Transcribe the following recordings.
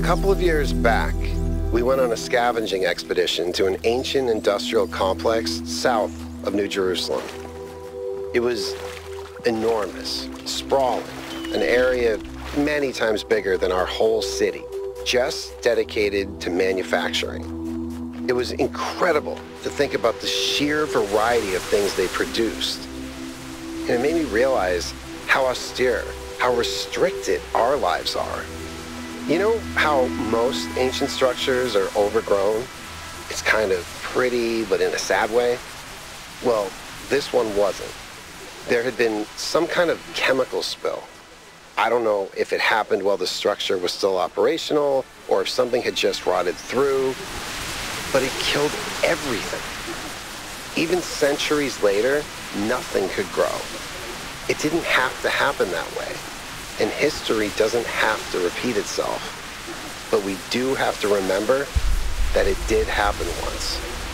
couple of years back, we went on a scavenging expedition to an ancient industrial complex south of New Jerusalem. It was enormous, sprawling, an area many times bigger than our whole city, just dedicated to manufacturing. It was incredible to think about the sheer variety of things they produced. And it made me realize how austere, how restricted our lives are. You know how most ancient structures are overgrown? It's kind of pretty, but in a sad way. Well, this one wasn't. There had been some kind of chemical spill. I don't know if it happened while the structure was still operational or if something had just rotted through, but it killed everything. Even centuries later, nothing could grow. It didn't have to happen that way. And history doesn't have to repeat itself. But we do have to remember that it did happen once.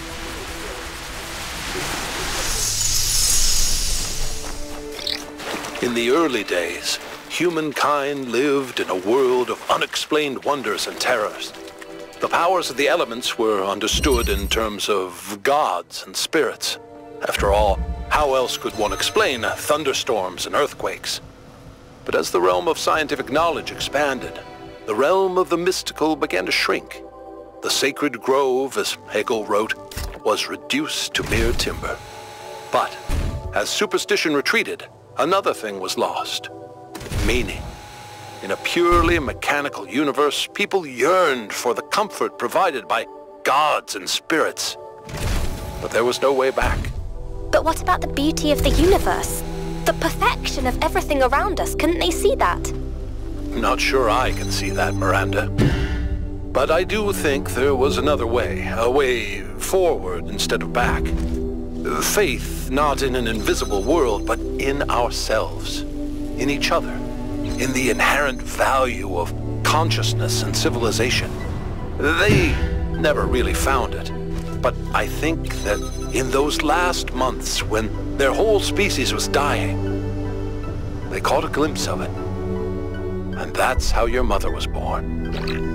In the early days, humankind lived in a world of unexplained wonders and terrors. The powers of the elements were understood in terms of gods and spirits. After all, how else could one explain thunderstorms and earthquakes? But as the realm of scientific knowledge expanded, the realm of the mystical began to shrink. The sacred grove, as Hegel wrote, was reduced to mere timber. But as superstition retreated, another thing was lost: meaning. In a purely mechanical universe, people yearned for the comfort provided by gods and spirits. But there was no way back. But what about the beauty of the universe? The perfection of everything around us, couldn't they see that? Not sure I can see that, Miranda. But I do think there was another way, a way forward instead of back. Faith not in an invisible world, but in ourselves, in each other, in the inherent value of consciousness and civilization. They never really found it, but I think that in those last months when their whole species was dying, they caught a glimpse of it. And that's how your mother was born.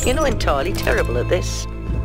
You're not entirely terrible at this.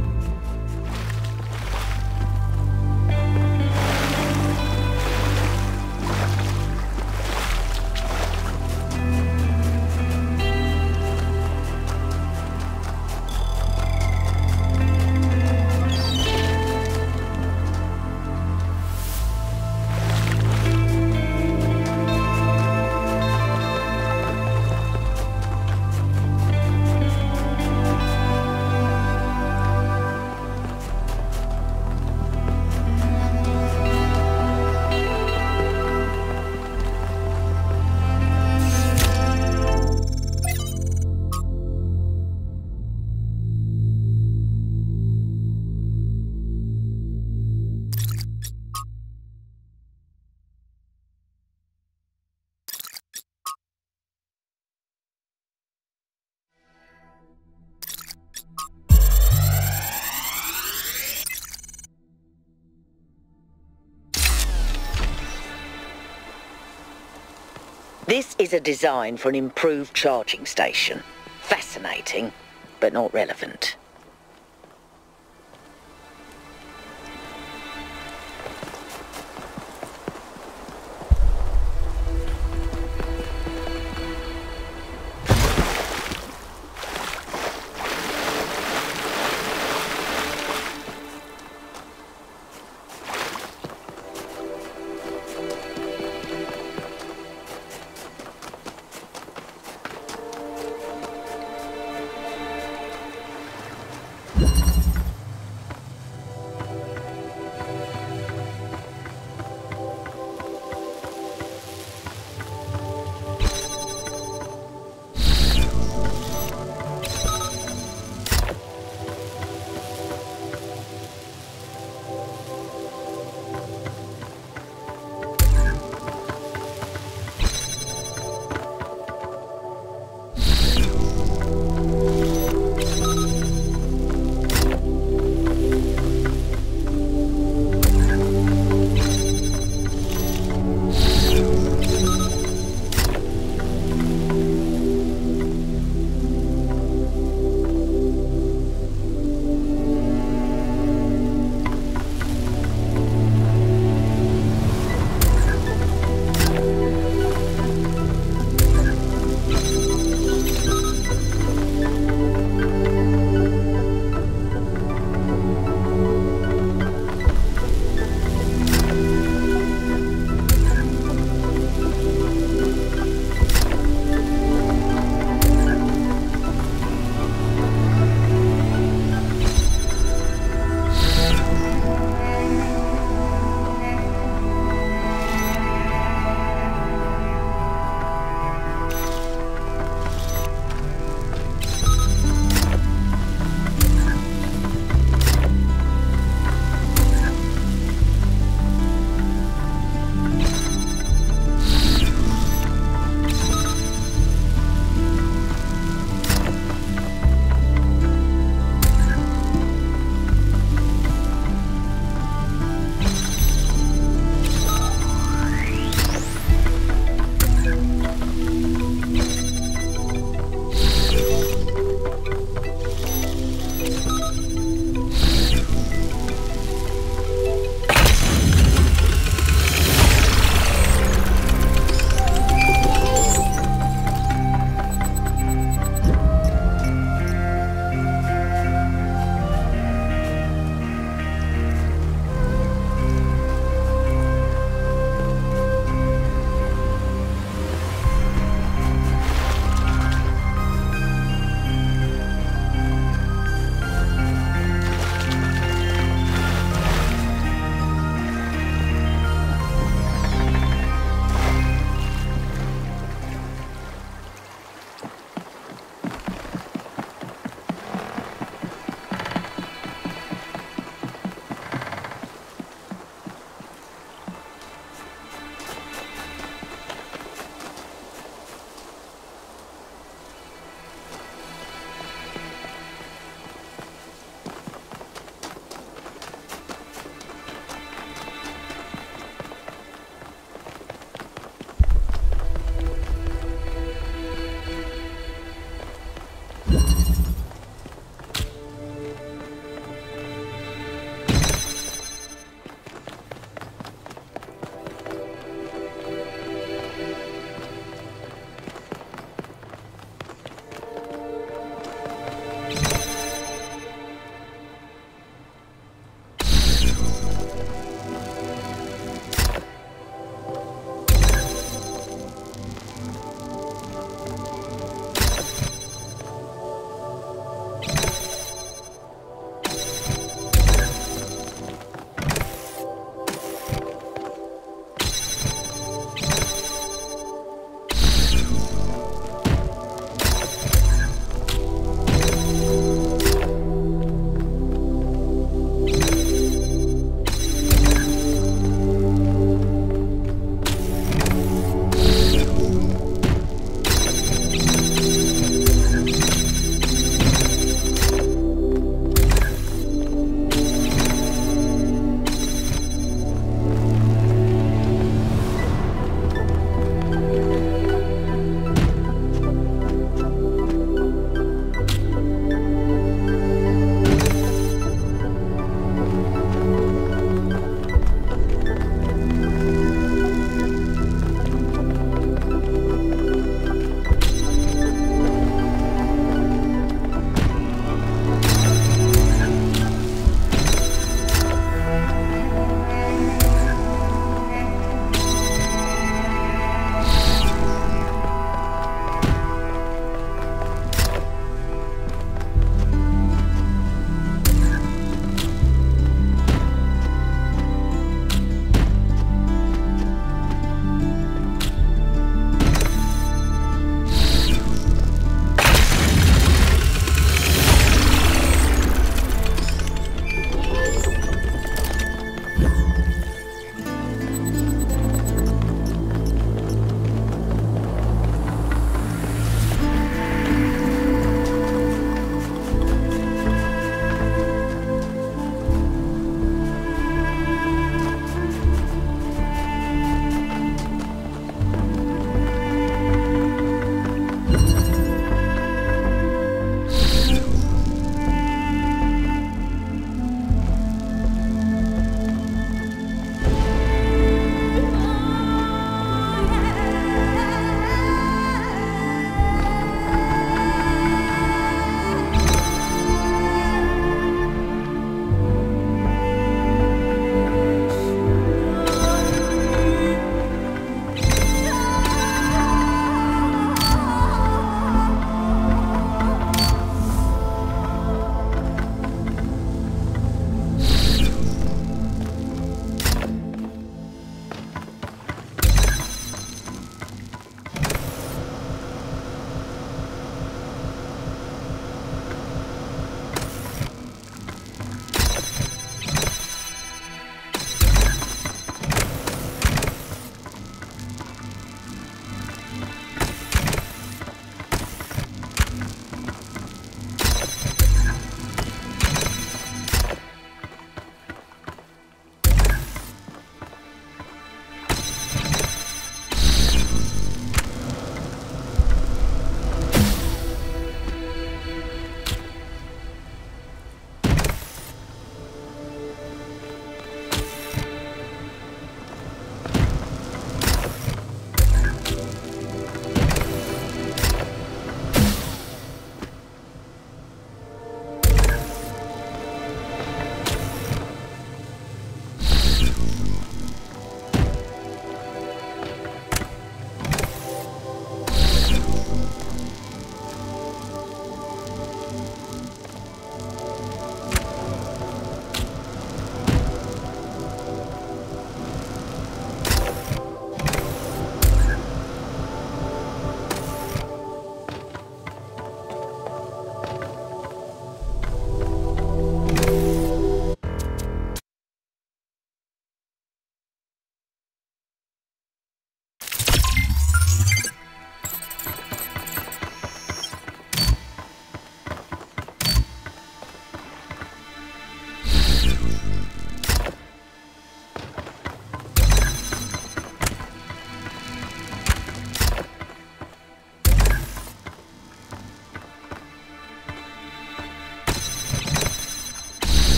This is a design for an improved charging station. Fascinating, but not relevant.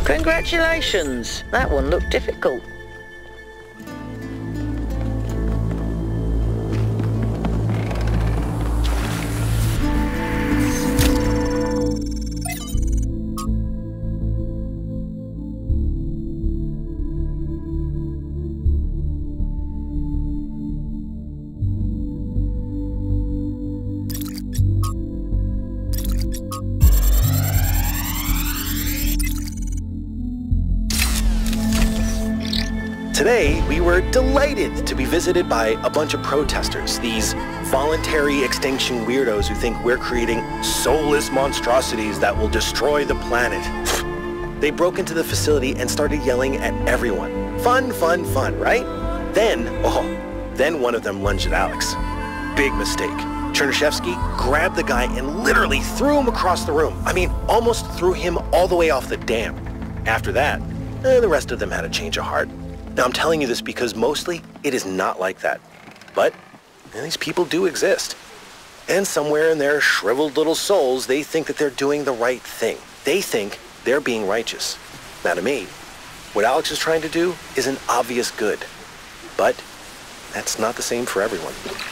Congratulations. That one looked difficult. Today, we were delighted to be visited by a bunch of protesters, these voluntary extinction weirdos who think we're creating soulless monstrosities that will destroy the planet. They broke into the facility and started yelling at everyone. Fun, fun, fun, right? Then one of them lunged at Alex. Big mistake. Chernyshevsky grabbed the guy and literally threw him across the room. I mean, almost threw him all the way off the dam. After that, the rest of them had a change of heart. Now, I'm telling you this because mostly it is not like that. But these people do exist. And somewhere in their shriveled little souls, they think that they're doing the right thing. They think they're being righteous. Now, to me, what Alex is trying to do is an obvious good. But that's not the same for everyone.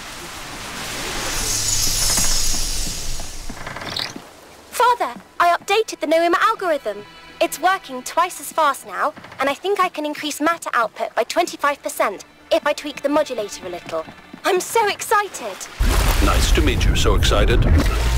Father, I updated the Noema algorithm. It's working twice as fast now, and I think I can increase matter output by 25% if I tweak the modulator a little. I'm so excited! Nice to meet you. So excited.